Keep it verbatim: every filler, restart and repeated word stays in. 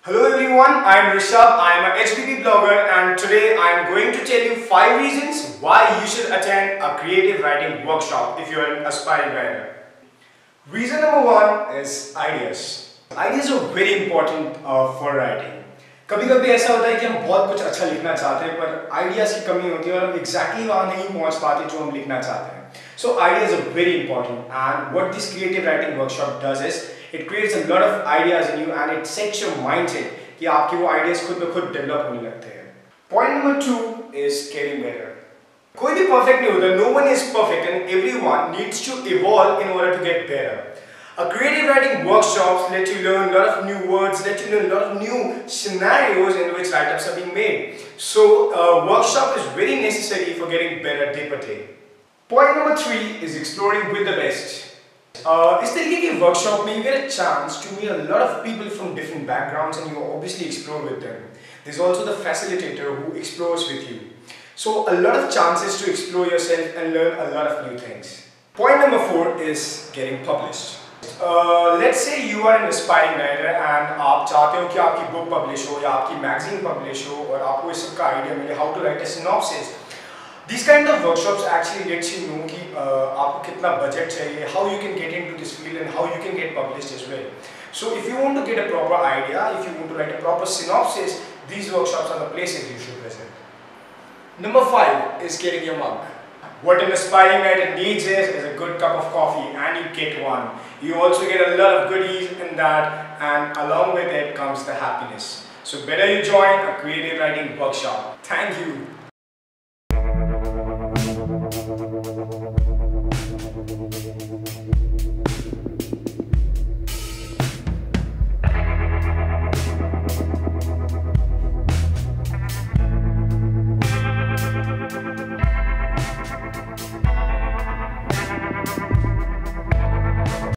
Hello everyone, I am Rishabh. I am a H B B blogger and today I am going to tell you five reasons why you should attend a creative writing workshop if you are an aspiring writer. Reason number one is ideas. Ideas are very important uh, for writing. कभी कभी ऐसा होता है कि हम बहुत कुछ अच्छा लिखना चाहते हैं पर आइडियाज की कमी होती है और हम एग्जैक्टली वहाँ नहीं पहुँच पाते जो हम लिखना चाहते हैं. So ideas are very important and what this creative writing workshop does is it creates a lot of ideas in you and it sets your mindset कि आपके वो ideas खुद ब खुद develop होने लगते हैं. Point number two is getting better. कोई भी perfect नहीं होता. No one is perfect and everyone needs to evolve in order to get better. A creative writing workshops let you learn a lot of new words, let you learn a lot of new scenarios in which write-ups are being made. So a workshop is very necessary for getting better day by day. Point number three is exploring with the best. Uh, इस तरीके के workshop में you get a chance to meet a lot of people from different backgrounds and you obviously explore with them. There's also the facilitator who explores with you. So a lot of chances to explore yourself and learn a lot of new things. Point number four is getting published. Uh, let's say you are an aspiring writer and आप चाहते हो कि आपकी book publish हो या आपकी magazine publish हो और आपको इस सब का idea मिले how to write a synopsis. These kind of workshops actually lets you know कि uh, आपको कितना budget चाहिए, how you can get into this field and how you can get published as well. So if you want to get a proper idea, if you want to write a proper synopsis, these workshops are the places you should visit. Number five is getting your mug. What an aspiring writer needs is, is a good cup of coffee and you get one. You also get a lot of goodies in that and along with it comes the happiness. So better you join a creative writing workshop. Thank you.